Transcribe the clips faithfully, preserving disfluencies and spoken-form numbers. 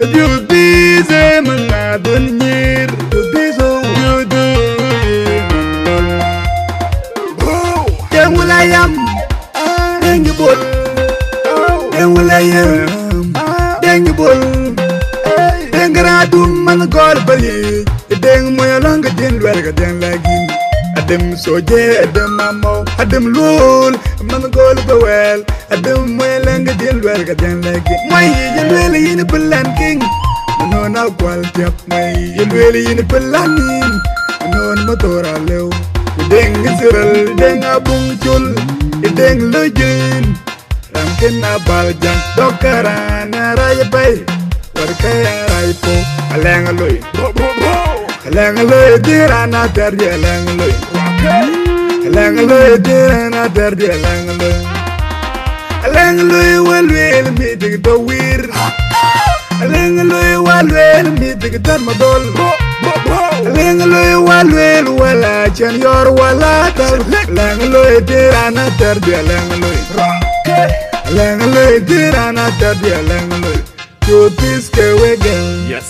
Biubize mga dunyir Biubizo Biudu Yang wilayam Yang jebol Yang wilayam Yang jebol Yang geradum man gol bali Yang moyolong gedin luar gedin lagi Adem soje adem mamo adem lul man gol bawel adem moyolong gedin luar gedin lagi Moy yelwele yin pelan king non na kwal tiap mai yelwele yin pelanin non motora lew deng siral deng abung chul deng lejin ramken abal jang dokaran raya bay warkaya ray po aleng aloy aleng aloy dirana terdi aleng aloy aleng aloy dirana terdi aleng aloy aleng aloy welwel mi dig do wir aleng aloy welwel mi dig dar madol aleng aloy welwel wala chan yor wala tal aleng aloy dirana terdi aleng aloy aleng aloy dirana terdi aleng aloy to this again. Yes.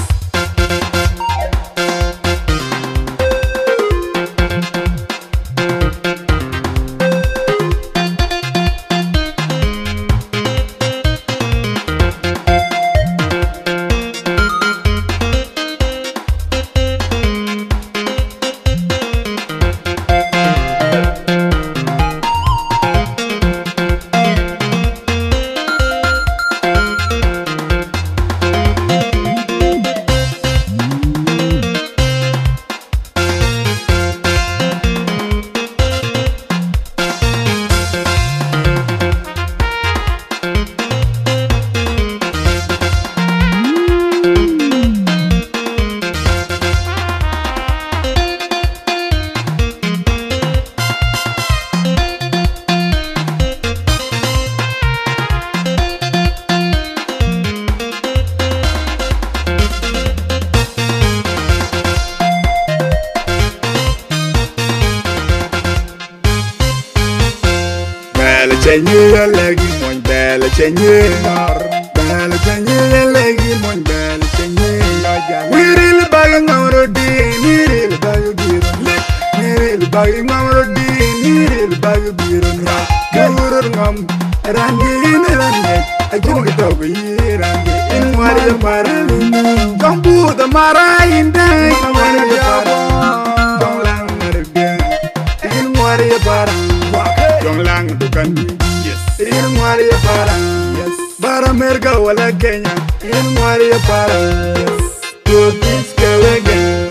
Bella Chenye lagi mon Bella Chenye nor Bella Chenye lagi mon Bella Chenye Wiril bagi ngamro di Wiril bagi biron Wiril bagi ngamro di Wiril bagi biron Gurur ngam Rangi ini rangi Ajun kita kuyi rangi In wari marali Kampu da marahin dai Wari jabo Jonglang merga In wari barang Jonglang tukan yes in wari para yes bara merga wala Kenya in wari para yes to this again.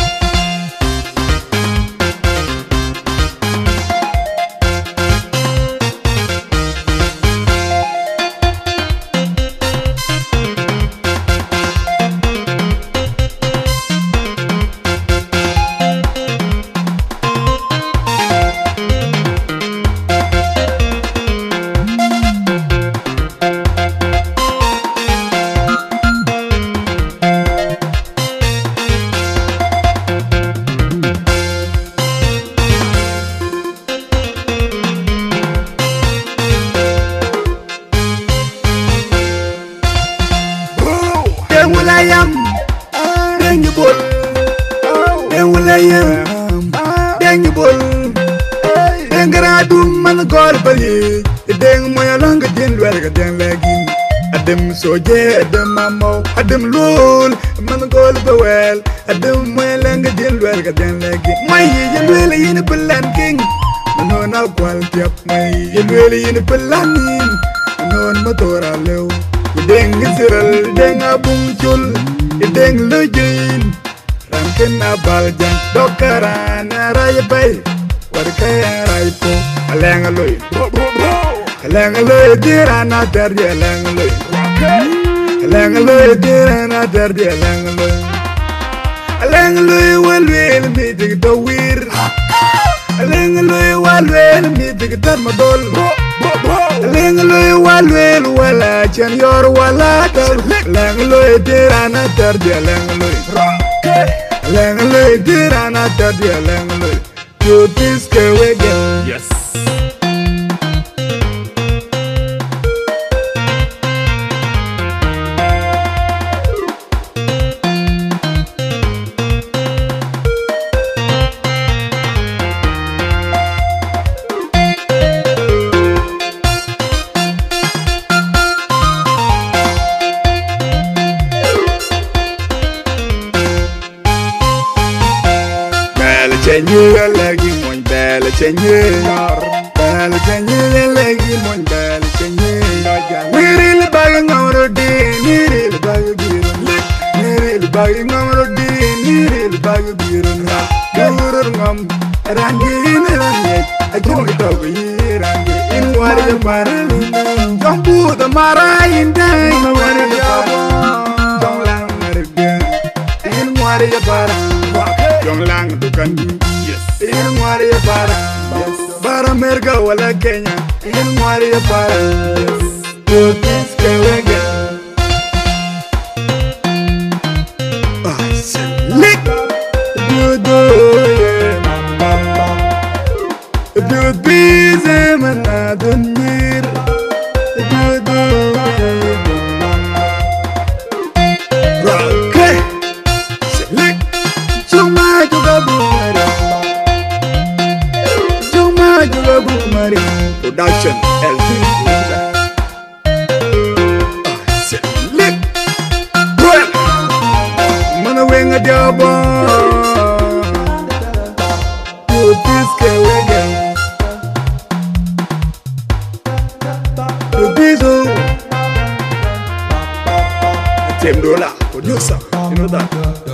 Yang wilayam Yang jebol Yang wilayam Yang jebol Yang geradum man gol bali Yang moyolong gedin luar gedin lagi Adem soje adem mamo adem lul man gol bawel adem moyolong gedin luar gedin lagi Moy yelwele yin pelan king non na kwal tiap mai yelwele yin pelanin non motora lew deng siral deng abung chul deng lejin ramken abal jang dokaran raya bay warkaya ray po aleng aloy aleng aloy dirana terdi aleng aloy aleng aloy dirana terdi aleng aloy aleng aloy welwel mi dig do wir aleng aloy welwel mi dig dar madol Leng loy walwel wala chan yor wala tal Leng loy dirana terdi leng loy Leng loy dirana terdi leng loy to this again. Yes. Chenye lagi mon bel chenye nor bel chenye lagi mon bel chenye Niril bag ngoro di niril bag biron niril bag ngoro di niril bag biron gurur ngam rangi niranye akin kitabu yirangi in wari marali jambu the marayin dai wari yabo jong lang marga in wari bara jong lang dukandi in wari bara bara merga wala Kenya in wari bara Putih kewega Aslik Dudu Dudu bize menadun mir Dudu Roke Slik Cuma juga bumari Cuma juga bumari Production L G Wenga diabo Putih kewega Dubizo Tim Dola producer, you know that